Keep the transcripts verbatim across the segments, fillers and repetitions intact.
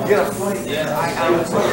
get a flight. Yeah, I have a flight.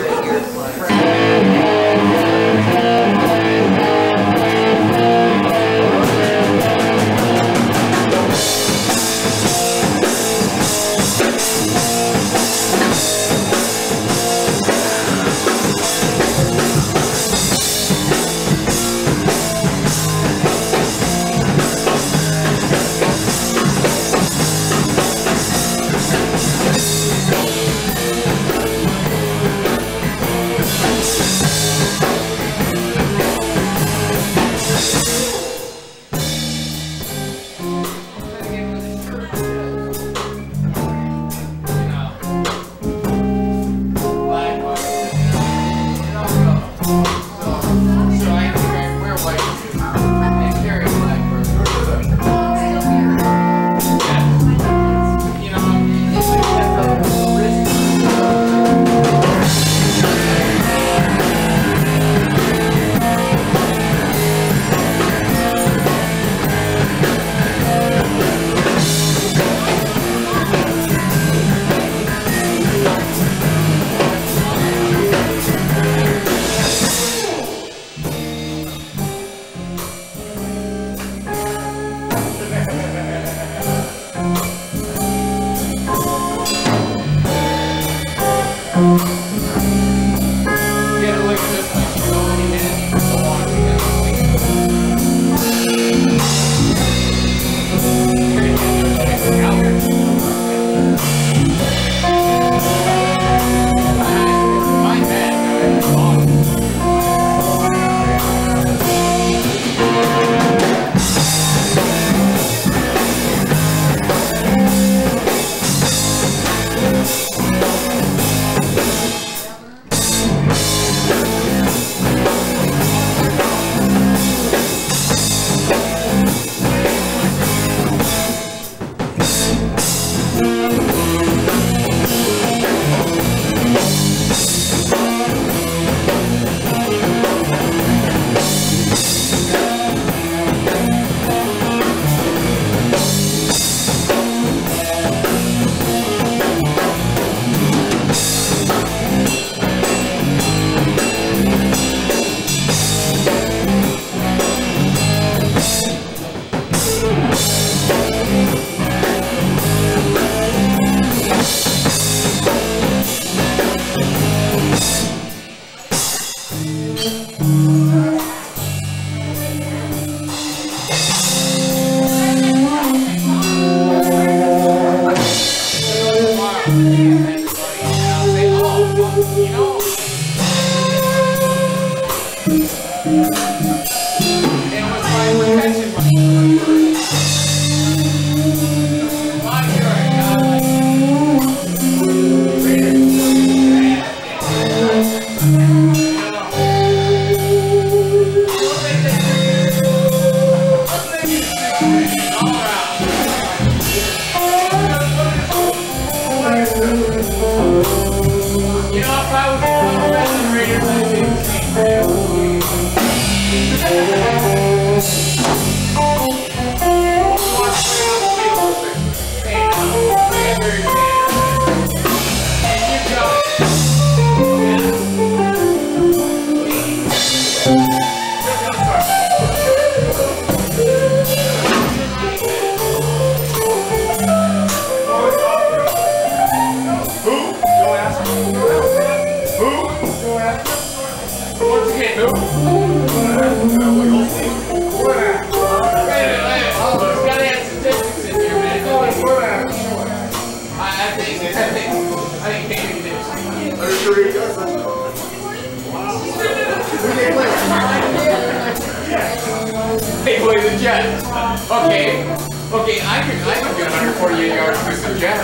Hey, boy, the jet. Okay. Okay, I can I can get one hundred forty-eight yards with the jet.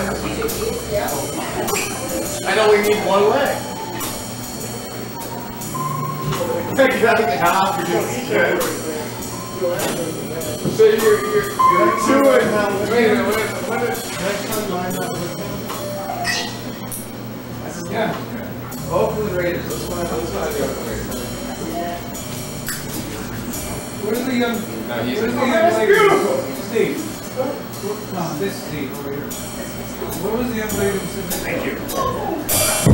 I only need one leg. So you're you're you're two and wait a minute, what is what is next time line up with yeah. Oakland Raiders, let's find let's find the Oakland Raiders. Where's the young no, he's where's the young lady? Beautiful! Steve. No, this Steve over here. Where was the young lady who said thank you?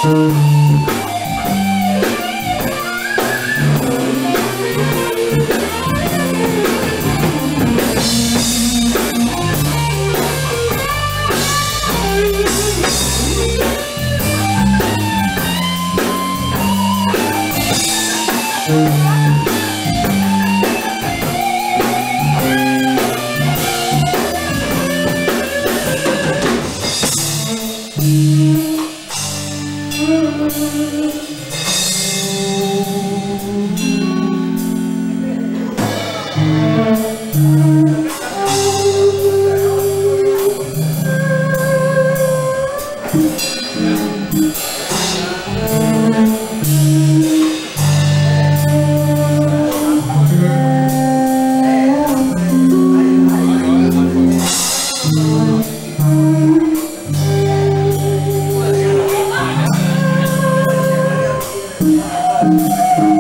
Thank you.